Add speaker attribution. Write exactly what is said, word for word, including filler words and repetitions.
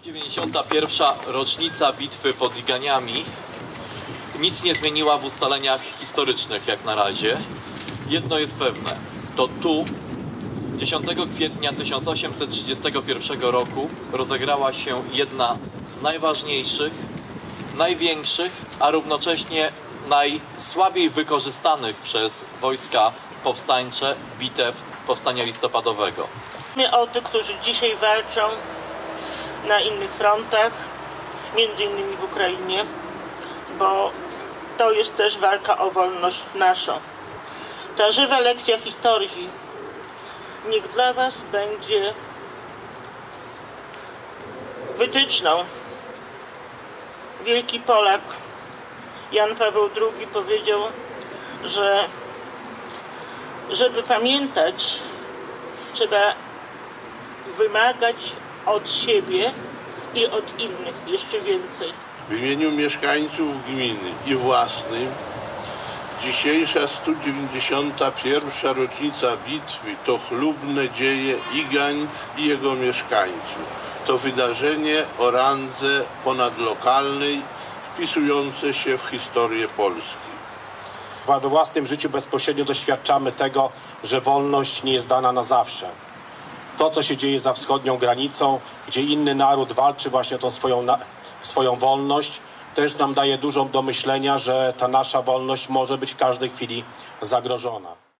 Speaker 1: dziewięćdziesiąta pierwsza rocznica bitwy pod Iganiami nic nie zmieniła w ustaleniach historycznych jak na razie. Jedno jest pewne, to tu dziesiątego kwietnia tysiąc osiemset trzydziestego pierwszego roku rozegrała się jedna z najważniejszych, największych, a równocześnie najsłabiej wykorzystanych przez wojska powstańcze bitew powstania listopadowego.
Speaker 2: O tych, którzy dzisiaj walczą na innych frontach, między innymi w Ukrainie, bo to jest też walka o wolność naszą. Ta żywa lekcja historii niech dla Was będzie wytyczną. Wielki Polak Jan Paweł drugi powiedział, że żeby pamiętać, trzeba wymagać od siebie i od innych jeszcze więcej.
Speaker 3: W imieniu mieszkańców gminy i własnym dzisiejsza sto dziewięćdziesiąta pierwsza rocznica bitwy to chlubne dzieje Igań i jego mieszkańców. To wydarzenie o randze ponadlokalnej wpisujące się w historię Polski.
Speaker 4: We własnym życiu bezpośrednio doświadczamy tego, że wolność nie jest dana na zawsze. To, co się dzieje za wschodnią granicą, gdzie inny naród walczy właśnie o tą swoją, swoją wolność, też nam daje dużo do myślenia, że ta nasza wolność może być w każdej chwili zagrożona.